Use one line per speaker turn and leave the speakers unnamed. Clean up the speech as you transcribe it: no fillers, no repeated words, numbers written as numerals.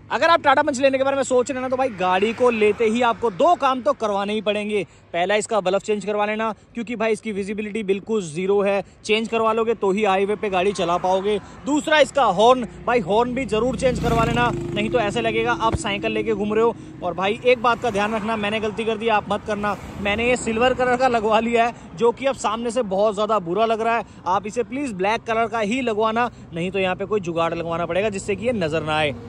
अगर आप टाटा पंच लेने के बारे में सोच रहे हैं ना तो भाई गाड़ी को लेते ही आपको 2 काम तो करवाने ही पड़ेंगे। पहला इसका बल्ब चेंज करवा लेना, क्योंकि भाई इसकी विजिबिलिटी बिल्कुल जीरो है, चेंज करवा लोगे तो ही हाईवे पे गाड़ी चला पाओगे। दूसरा इसका हॉर्न, भाई हॉर्न भी जरूर चेंज करवा लेना, नहीं तो ऐसे लगेगा आप साइकिल लेके घूम रहे हो। और भाई एक बात का ध्यान रखना, मैंने गलती कर दी, आप मत करना। मैंने ये सिल्वर कलर का लगवा लिया है, जो कि अब सामने से बहुत ज्यादा बुरा लग रहा है। आप इसे प्लीज ब्लैक कलर का ही लगवाना, नहीं तो यहाँ पे कोई जुगाड़ लगवाना पड़ेगा जिससे कि ये नजर ना आए।